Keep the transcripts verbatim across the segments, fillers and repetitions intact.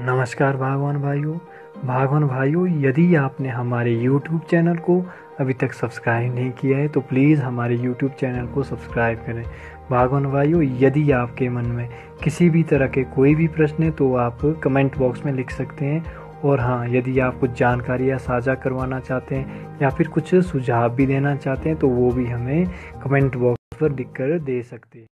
नमस्कार बागवान भाइयों बागवान भाइयों यदि आपने हमारे यूट्यूब चैनल को अभी तक सब्सक्राइब नहीं किया है तो प्लीज़ हमारे यूट्यूब चैनल को सब्सक्राइब करें। बागवान भाइयों यदि आपके मन में किसी भी तरह के कोई भी प्रश्न है तो आप कमेंट बॉक्स में लिख सकते हैं। और हाँ, यदि आप कुछ जानकारियाँ साझा करवाना चाहते हैं या फिर कुछ सुझाव भी देना चाहते हैं तो वो भी हमें कमेंट बॉक्स पर लिख कर दे सकते हैं।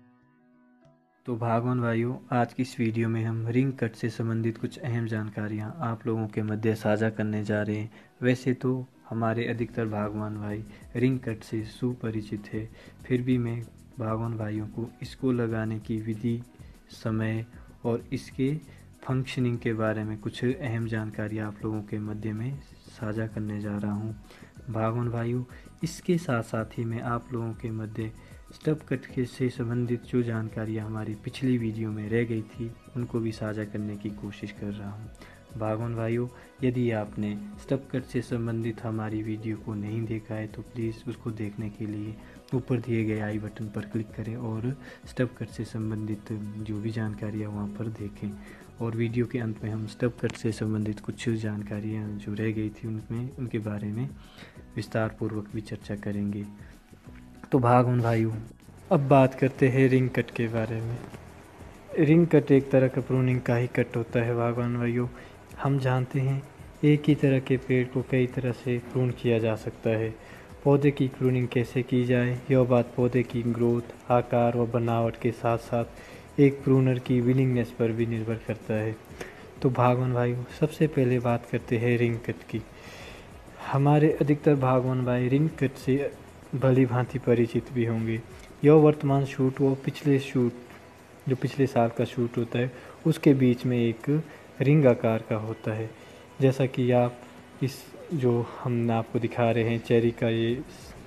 तो बागवान भाइयों, आज की इस वीडियो में हम रिंग कट से संबंधित कुछ अहम जानकारियां आप लोगों के मध्य साझा करने जा रहे हैं। वैसे तो हमारे अधिकतर बागवान भाई रिंग कट से सुपरिचित है, फिर भी मैं बागवान भाइयों को इसको लगाने की विधि, समय और इसके फंक्शनिंग के बारे में कुछ अहम जानकारी आप लोगों के मध्य में साझा करने जा रहा हूँ। बागवान भाइयों, इसके साथ साथ ही मैं आप लोगों के मध्य स्टब कट के से संबंधित जो जानकारियाँ हमारी पिछली वीडियो में रह गई थी उनको भी साझा करने की कोशिश कर रहा हूँ। बागवान भाइयों, यदि आपने स्टब कट से संबंधित हमारी वीडियो को नहीं देखा है तो प्लीज़ उसको देखने के लिए ऊपर दिए गए आई बटन पर क्लिक करें और स्टब कट से संबंधित जो भी जानकारियाँ वहाँ पर देखें। और वीडियो के अंत में हम स्टब कट से संबंधित कुछ जानकारियाँ जो रह गई थी उनमें उनके बारे में विस्तार पूर्वक भी चर्चा करेंगे। तो बागवान भाइयों, अब बात करते हैं रिंग कट के बारे में। रिंग कट एक तरह का प्रूनिंग का ही कट होता है। बागवान भाइयों, हम जानते हैं एक ही तरह के पेड़ को कई तरह से प्रून किया जा सकता है। पौधे की प्रूनिंग कैसे की जाए यह बात पौधे की ग्रोथ, आकार व बनावट के साथ साथ एक प्रूनर की विलिंगनेस पर भी निर्भर करता है। तो बागवान भाइयों, सबसे पहले बात करते हैं रिंग कट की। हमारे अधिकतर बागवान भाई रिंग कट से भली भांति परिचित भी होंगे। यह वर्तमान शूट व पिछले शूट, जो पिछले साल का शूट होता है, उसके बीच में एक रिंग आकार का होता है। जैसा कि आप इस जो हम आपको दिखा रहे हैं चेरी का ये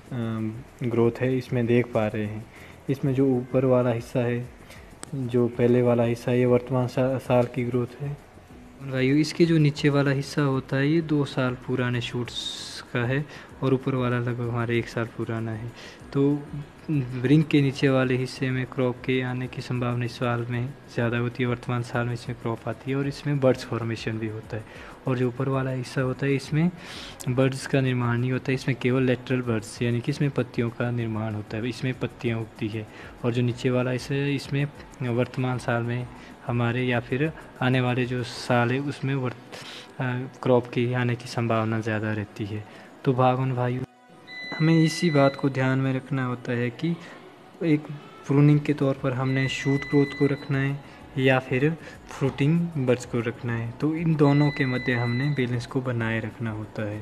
ग्रोथ है, इसमें देख पा रहे हैं। इसमें जो ऊपर वाला हिस्सा है, जो पहले वाला हिस्सा है, ये वर्तमान सा, साल की ग्रोथ है। भाइयों, इसके जो नीचे वाला हिस्सा होता है ये दो साल पुराने शूट्स का है और ऊपर वाला लगभग हमारे एक साल पुराना है। तो रिंग के नीचे वाले हिस्से में क्रॉप के आने की संभावना इस साल में ज़्यादा होती है। वर्तमान साल में इसमें क्रॉप आती है और इसमें बर्ड्स फॉर्मेशन भी होता है। और जो ऊपर वाला हिस्सा होता है इसमें बर्ड्स का निर्माण नहीं होता है, इसमें केवल लेटरल बर्ड्स यानी कि इसमें पत्तियों का निर्माण होता है, इसमें पत्तियाँ उगती है। और जो नीचे वाला हिस्सा है इसमें वर्तमान साल में हमारे या फिर आने वाले जो साल है उसमें वर्त क्रॉप की आने की संभावना ज़्यादा रहती है। तो बागवान भाइयों, हमें इसी बात को ध्यान में रखना होता है कि एक प्रूनिंग के तौर पर हमने शूट ग्रोथ को रखना है या फिर फ्रूटिंग बर्ड्स को रखना है। तो इन दोनों के मध्य हमने बैलेंस को बनाए रखना होता है।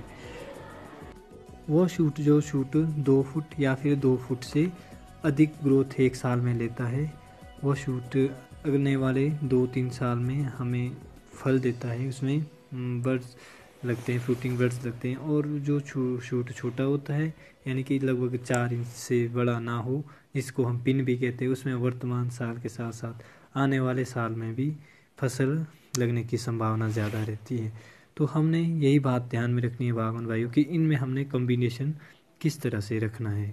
वो शूट जो शूट दो फुट या फिर दो फुट से अधिक ग्रोथ एक साल में लेता है, वो शूट अगले वाले दो तीन साल में हमें फल देता है, उसमें बर्ड्स लगते हैं, फ्रूटिंग बर्ड्स लगते हैं। और जो शूट छोटा होता है यानी कि लगभग चार इंच से बड़ा ना हो, इसको हम पिन भी कहते हैं, उसमें वर्तमान साल के साथ साथ आने वाले साल में भी फसल लगने की संभावना ज़्यादा रहती है। तो हमने यही बात ध्यान में रखनी है बागवान भाइयों कि इनमें हमने कॉम्बिनेशन किस तरह से रखना है।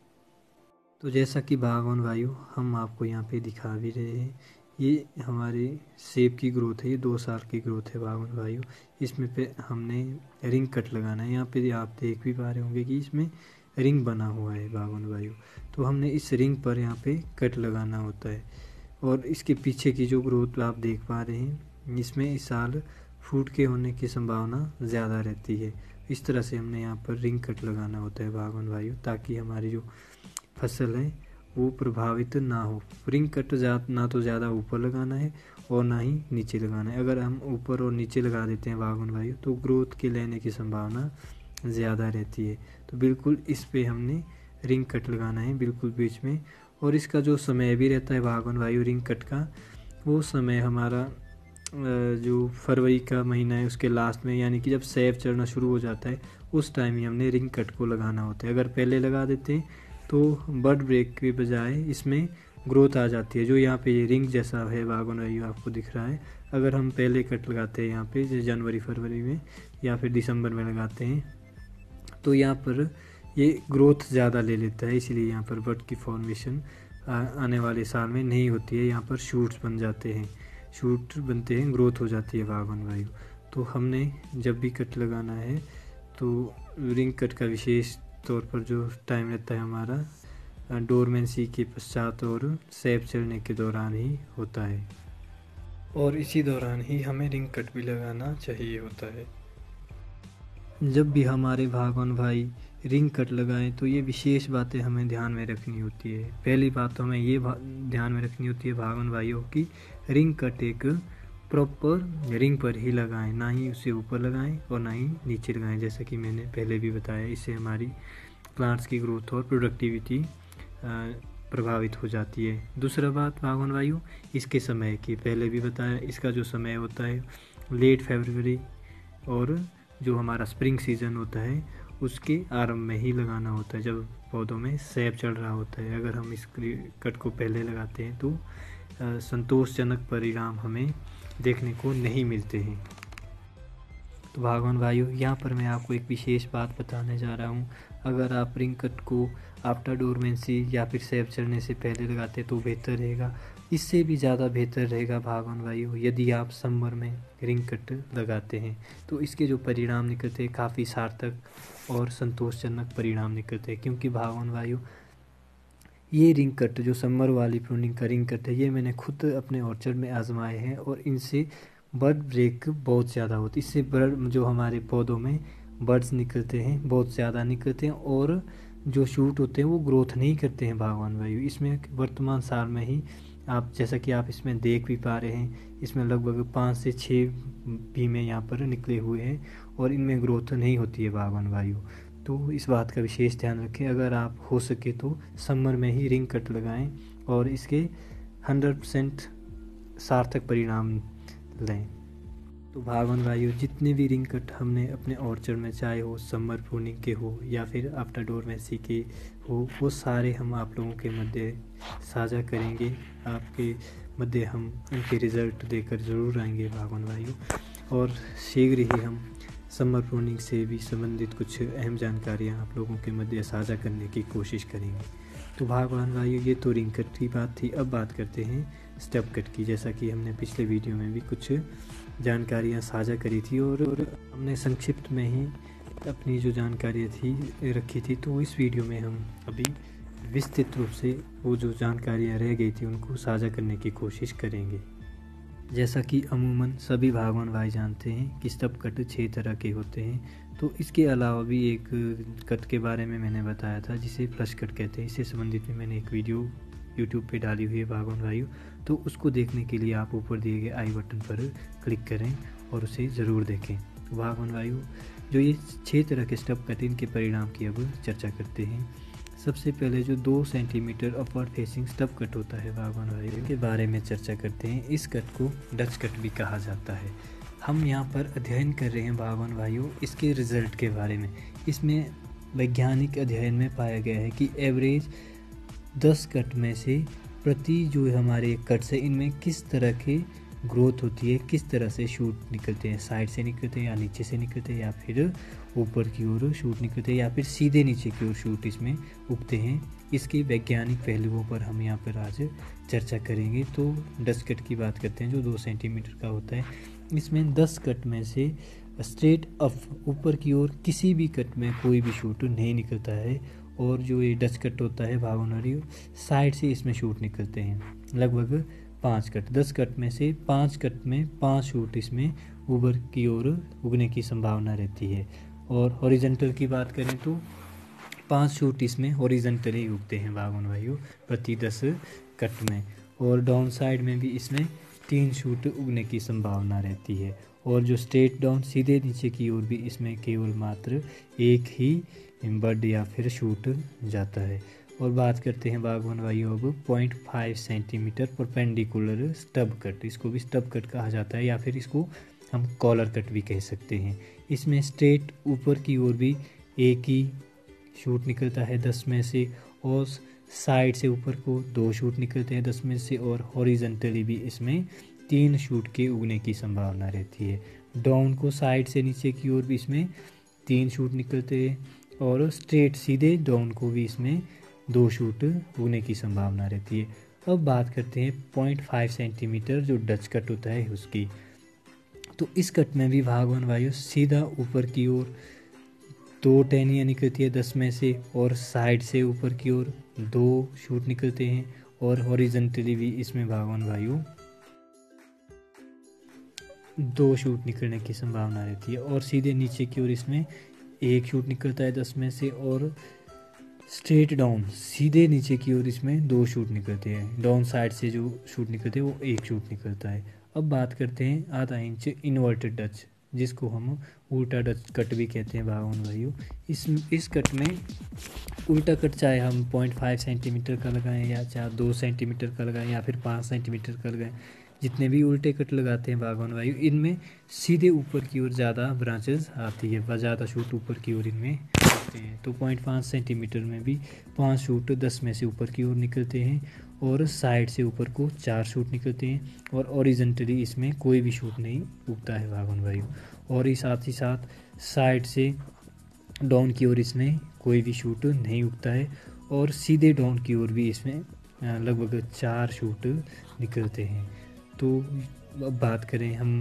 तो जैसा कि बागवान भाइयों हम आपको यहाँ पे दिखा भी रहे हैं, ये हमारे सेब की ग्रोथ है, ये दो साल की ग्रोथ है बागवान भाइयों। इसमें पे हमने रिंग कट लगाना है। यहाँ पे आप देख भी पा रहे होंगे कि इसमें रिंग बना हुआ है बागवान भाइयों। तो हमने इस रिंग पर यहाँ पे कट लगाना होता है। और इसके पीछे की जो ग्रोथ आप देख पा रहे हैं, इसमें इस साल फ्रूट के होने की संभावना ज़्यादा रहती है। इस तरह से हमने यहाँ पर रिंग कट लगाना होता है बागवान भाइयों, ताकि हमारी जो फसल है वो प्रभावित ना हो। रिंग कट ना तो ज़्यादा ऊपर लगाना है और ना ही नीचे लगाना है। अगर हम ऊपर और नीचे लगा देते हैं बागवान भाइयों तो ग्रोथ के लेने की संभावना ज़्यादा रहती है। तो बिल्कुल इस पे हमने रिंग कट लगाना है, बिल्कुल बीच में। और इसका जो समय भी रहता है बागवान भाइयों रिंग कट का, वो समय हमारा जो फरवरी का महीना है उसके लास्ट में, यानी कि जब सेब चढ़ना शुरू हो जाता है उस टाइम ही हमने रिंग कट को लगाना होता है। अगर पहले लगा देते हैं तो बर्ड ब्रेक के बजाय इसमें ग्रोथ आ जाती है। जो यहाँ पे ये रिंग जैसा है बागवान भाइयों आपको दिख रहा है, अगर हम पहले कट लगाते हैं यहाँ पे जनवरी फरवरी में या फिर दिसंबर में लगाते हैं तो यहाँ पर ये ग्रोथ ज़्यादा ले लेता है, इसीलिए यहाँ पर बर्ड की फॉर्मेशन आने वाले साल में नहीं होती है। यहाँ पर शूट्स बन जाते हैं। शूट बनते हैं, ग्रोथ हो जाती है भागवन भाइयों। तो हमने जब भी कट लगाना है तो रिंग कट का विशेष तौर पर जो टाइम रहता है हमारा डोरमेंसी के पश्चात और सेब चढ़ने के दौरान ही होता है, और इसी दौरान ही हमें रिंग कट भी लगाना चाहिए होता है। जब भी हमारे भागवन भाई रिंग कट लगाएं तो ये विशेष बातें हमें ध्यान में रखनी होती है। पहली बात तो हमें ये ध्यान में रखनी होती है भागवन भाइयों की रिंग कट एक प्रॉपर रिंग पर ही लगाएं, ना ही उसे ऊपर लगाएं और ना ही नीचे लगाएं, जैसा कि मैंने पहले भी बताया। इससे हमारी प्लांट्स की ग्रोथ और प्रोडक्टिविटी प्रभावित हो जाती है। दूसरा बात भागवन भाइयों इसके समय की, पहले भी बताया, इसका जो समय होता है लेट फरवरी और जो हमारा स्प्रिंग सीज़न होता है उसके आरंभ में ही लगाना होता है, जब पौधों में सेब चढ़ रहा होता है। अगर हम इस कट को पहले लगाते हैं तो संतोषजनक परिणाम हमें देखने को नहीं मिलते हैं। तो भागवन भाइयों यहाँ पर मैं आपको एक विशेष बात बताने जा रहा हूँ। अगर आप रिंग कट को आफ्टर डोरमेंसी या फिर सेब चढ़ने से पहले लगाते तो बेहतर रहेगा। इससे भी ज़्यादा बेहतर रहेगा भागवन भाइयों यदि आप समर में रिंग कट लगाते हैं, तो इसके जो परिणाम निकलते हैं काफ़ी सार्थक और संतोषजनक परिणाम निकलते हैं। क्योंकि भागवन भाइयों ये रिंग कट जो समर वाली प्रूनिंग का रिंग कट है ये मैंने खुद अपने ऑर्चर्ड में आजमाए हैं और इनसे बर्ड ब्रेक बहुत ज़्यादा होती है। इससे बर्ड जो हमारे पौधों में बर्ड्स निकलते हैं बहुत ज़्यादा निकलते हैं और जो शूट होते हैं वो ग्रोथ नहीं करते हैं भागवन भाइयों। इसमें वर्तमान साल में ही आप जैसा कि आप इसमें देख भी पा रहे हैं, इसमें लगभग पाँच से छः बीमे यहाँ पर निकले हुए हैं और इनमें ग्रोथ नहीं होती है भागवन भाइयों। तो इस बात का विशेष ध्यान रखें। अगर आप हो सके तो समर में ही रिंग कट लगाएं और इसके हंड्रेड परसेंट सार्थक परिणाम लें। तो भागवन भाइयों जितने भी रिंग कट हमने अपने ऑर्चर्ड में, चाहे हो समर प्रूनिंग के हो या फिर आफ्टर डोरमेंसी के हो, वो सारे हम आप लोगों के मध्य साझा करेंगे। आपके मध्य हम उनके रिज़ल्ट देकर ज़रूर आएंगे भागवन भाइयों, और शीघ्र ही हम समर प्रूनिंग से भी संबंधित कुछ अहम जानकारियाँ आप लोगों के मध्य साझा करने की कोशिश करेंगे। तो भागवन भाइयों ये तो रिंग कट की बात थी। अब बात करते हैं स्टेप कट की। जैसा कि हमने पिछले वीडियो में भी कुछ जानकारियाँ साझा करी थी और, और हमने संक्षिप्त में ही अपनी जो जानकारियाँ थी रखी थी, तो इस वीडियो में हम अभी विस्तृत रूप से वो जो जानकारियाँ रह गई थी उनको साझा करने की कोशिश करेंगे। जैसा कि अमूमन सभी भागवन भाई जानते हैं कि स्टेप कट छः तरह के होते हैं। तो इसके अलावा भी एक कट के बारे में मैंने बताया था जिसे फ्लश कट कहते हैं। इससे संबंधित भी मैंने एक वीडियो यूट्यूब पे डाली हुई है भागवन भाइयों, तो उसको देखने के लिए आप ऊपर दिए गए आई बटन पर क्लिक करें और उसे ज़रूर देखें। तो भागवन भाइयों जो ये छः तरह के स्टेप कट इनके परिणाम की अब चर्चा करते हैं। सबसे पहले जो दो centimetre upward facing step cut होता है भागवन भाइयों के बारे में चर्चा करते हैं। इस कट को डच कट भी कहा जाता है। हम यहाँ पर अध्ययन कर रहे हैं भागवन भाइयों इसके रिजल्ट के बारे में। इसमें वैज्ञानिक अध्ययन में पाया गया है कि एवरेज दस कट में से प्रति जो हमारे कट्स है इनमें किस तरह के ग्रोथ होती है, किस तरह से शूट निकलते हैं, साइड से निकलते हैं या नीचे से निकलते हैं या फिर ऊपर की ओर शूट निकलते हैं या फिर सीधे नीचे की ओर शूट इसमें उगते हैं। इसके वैज्ञानिक पहलुओं पर हम यहाँ पर आज चर्चा करेंगे। तो डच कट की बात करते हैं जो दो सेंटीमीटर का होता है। इसमें दस कट में से स्ट्रेट अप ऊपर की ओर किसी भी कट में कोई भी शूट नहीं निकलता है, और जो ये डच कट होता है भागवन भाइयों साइड से इसमें शूट निकलते हैं लगभग पाँच कट। दस कट में से पाँच कट में पाँच शूट इसमें ऊपर की ओर उगने की संभावना रहती है। और हॉरिजॉन्टल की बात करें तो पाँच शूट इसमें हॉरिजॉन्टल ही उगते हैं भागवन भाइयों प्रति दस कट में, और डाउन साइड में भी इसमें तीन शूट उगने की संभावना रहती है। और जो स्ट्रेट डाउन सीधे नीचे की ओर भी इसमें केवल मात्र एक ही बड या फिर शूट जाता है। और बात करते हैं भागवन भाइयों अब point five centimetre perpendicular stub cut. इसको भी स्टब कट कहा जाता है या फिर इसको हम कॉलर कट भी कह सकते हैं। इसमें स्ट्रेट ऊपर की ओर भी एक ही शूट निकलता है दस में से, और साइड से ऊपर को दो शूट निकलते हैं दस में से, और हॉरिजॉन्टली भी इसमें तीन शूट के उगने की संभावना रहती है। डाउन को साइड से नीचे की ओर भी इसमें तीन शूट निकलते हैं, और स्ट्रेट सीधे डाउन को भी इसमें दो शूट उगने की संभावना रहती है। अब बात करते हैं पॉइंट फाइव सेंटीमीटर जो डच कट होता है उसकी। तो इस कट में भी भागवन वायु सीधा ऊपर की ओर दो टहनियाँ निकलती है दस में से, और साइड से ऊपर की ओर दो शूट निकलते हैं, और हॉरिजॉन्टली भी इसमें भागवन वायु दो शूट निकलने की संभावना रहती है। और सीधे नीचे की ओर इसमें एक शूट निकलता है दस में से, और स्ट्रेट डाउन सीधे नीचे की ओर इसमें दो शूट निकलते हैं। डाउन साइड से जो शूट निकलते हैं वो एक शूट निकलता है। अब बात करते हैं आधा इंच इन्वर्टेड डच, जिसको हम उल्टा डच कट भी कहते हैं भागवन वायु। इस इस कट में उल्टा कट चाहे हम पॉइंट फाइव सेंटीमीटर का लगाएं, या चाहे दो सेंटीमीटर का लगाएं, या फिर पाँच सेंटीमीटर का लगाएं, जितने भी उल्टे कट लगाते हैं भागवन वायु, इनमें सीधे ऊपर की ओर ज़्यादा ब्रांचेस आती है व ज़्यादा शूट ऊपर की ओर इनमें होते हैं। तो पॉइंट पाँच सेंटीमीटर में भी पाँच शूट दस में से ऊपर की ओर निकलते हैं, और साइड से ऊपर को चार शूट निकलते हैं, और ओरिजेंटली इसमें कोई भी शूट नहीं उगता है भागवन वायु। और ही साथ ही साथ साइड से डाउन की ओर इसमें कोई भी शूट नहीं उगता है, और सीधे डाउन की ओर भी इसमें लगभग चार शूट निकलते हैं। तो अब बात करें हम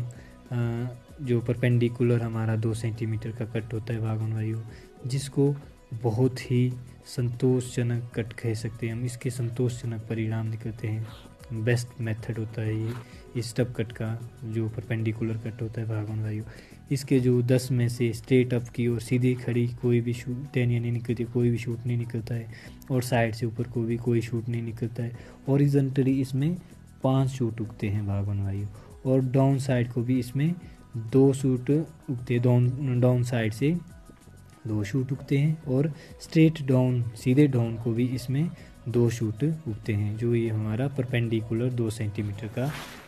जो परपेंडिकुलर हमारा दो सेंटीमीटर का कट होता है भागवन वायु, जिसको बहुत ही संतोषजनक कट कह सकते हैं हम, इसके संतोषजनक परिणाम निकलते हैं। बेस्ट मेथड होता है ये इस स्टब कट का, जो परपेंडिकुलर कट होता है भागवन वायु। इसके जो दस में से स्ट्रेट अप की और सीधी खड़ी कोई भी शूट टहनियाँ नहीं निकलती, कोई भी शूट नहीं निकलता है, और साइड से ऊपर को भी कोई शूट नहीं निकलता है। हॉरिजॉन्टली इसमें पांच शूट उगते हैं भागवन वायु, और डाउन साइड को भी इसमें दो शूट उगते हैं। डाउन डाउन साइड से दो शूट उगते हैं, और स्ट्रेट डाउन सीधे डाउन को भी इसमें दो शूट उगते हैं। जो ये हमारा परपेंडिकुलर दो सेंटीमीटर का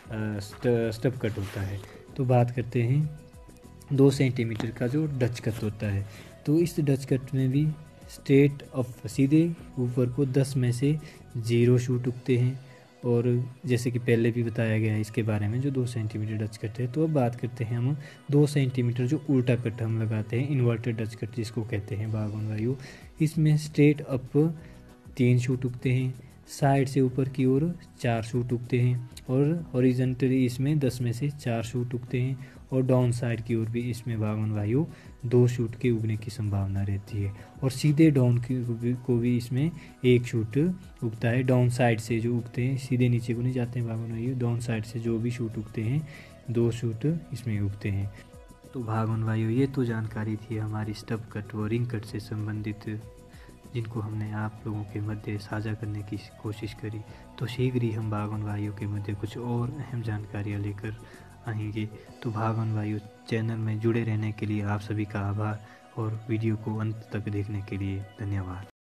स्टब कट होता है। तो बात करते हैं दो सेंटीमीटर का जो डच कट होता है। तो इस डच कट में भी स्ट्रेट अप सीधे ऊपर को दस में से जीरो शूट उगते हैं, और जैसे कि पहले भी बताया गया है इसके बारे में जो दो सेंटीमीटर डच कट है। तो अब बात करते हैं हम दो सेंटीमीटर जो उल्टा कट हम लगाते हैं, इन्वर्टेड डच कट जिसको कहते हैं भागवन वायु। इसमें स्ट्रेट अप तीन शूट उगते हैं, साइड से ऊपर की ओर चार शूट उगते हैं, और हॉरिजॉन्टली इसमें दस में से चार शूट उगते हैं, और डाउन साइड की ओर भी इसमें भागवन वायु दो शूट के उगने की संभावना रहती है। और सीधे डाउन की को भी इसमें एक शूट उगता है। डाउन साइड से जो उगते हैं, सीधे नीचे को नहीं जाते हैं भागवन वायु, डाउन साइड से जो भी शूट उगते हैं दो शूट इसमें उगते हैं। तो भागवन वायु ये तो जानकारी थी हमारी स्टब कट व रिंग कट से संबंधित, जिनको हमने आप लोगों के मध्य साझा करने की कोशिश करी। तो शीघ्र ही हम भागवन वायु के मध्य कुछ और अहम जानकारियाँ लेकर आएंगे। तो भागवन वायु चैनल में जुड़े रहने के लिए आप सभी का आभार, और वीडियो को अंत तक देखने के लिए धन्यवाद।